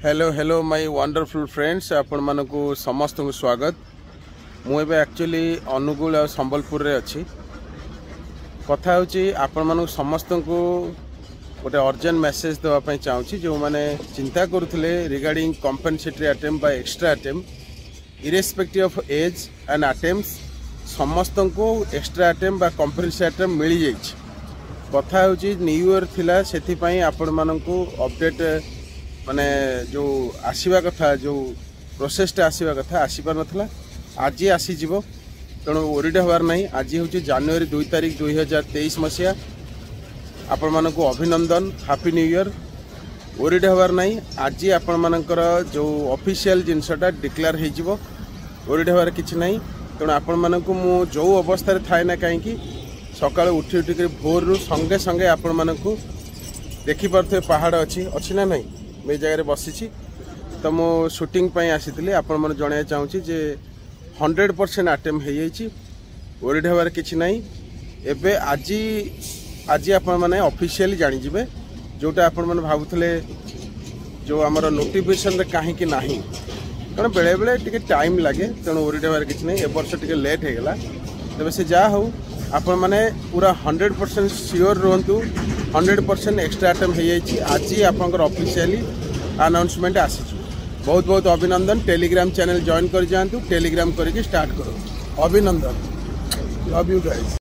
Hello hello my wonderful friends आपण मानकु समस्त को स्वागत। मुझे एक्चुअली अनुगुल और संबलपुर रे अच्छी कथा होची आपण मानकु समस्त को गोटे अर्जेंट मेसेज देवाई चाहूँगी जो मैंने चिंता करुले regarding compensatory attempt by extra attempt irrespective of age and attempts समस्त को एक्स्ट्रा अटेम्प्ट बा कॉम्पेंसेटरी अटेम्प्ट मिल जाइए। कथा होची न्यू ईयर थिला सेथिपाई आपण मानकु अपडेट माने जो आसीबा कथा जो प्रोसेसटा आसीबा कथा आसीपार नथला आज आसीजिवो तेणु ओरिड हबार नहीं। आज हूँ जनवरी 2 तारिख 2023 मसीहा। आपण मानकु अभिनंदन हैप्पी न्यू ईयर। ओरिड हबार नहीं आज आपण मानकर जो ऑफिशियल जिनसटा डिक्लेयर हो ओरिड हबार किछि नहीं। तेणु आपण मानकु मु जो अवस्था थाए ना कहीं सकाळ उठी उठिक भोर रु संगे संगे आपण मानकु देखि पारथे पहाड़ अच्छी ना नहीं मैं जगह बसी तो मो शूटिंग आसी आपण मैंने जन चाहूँगी जे 100% अटेम्प्ट हो जाइए ओरिड हबार किछि नहीं। एबे आज आज आपण मैंने ऑफिशियली जानीजे जोटा आपण मैंने भावुले जो आमर नोटिफिकेशन रे कहीं नहीं कारण बेले बेले टिके टाइम लगे तेणु ओरिड हबार किछि नहीं। ए वर्ष टिके लेट हो गला तेज से जहाँ हो आपण मैंने पूरा 100% श्योर रुहतु 100% एक्स्ट्रा अटेम्प्ट हो जाइए। आज आपंकर ऑफिशियली अनाउंसमेंट आसी बहुत बहुत अभिनंदन। टेलीग्राम चैनल जॉइन कर जातु टेलीग्राम करके स्टार्ट करो। अभिनंदन लव यू गाइस।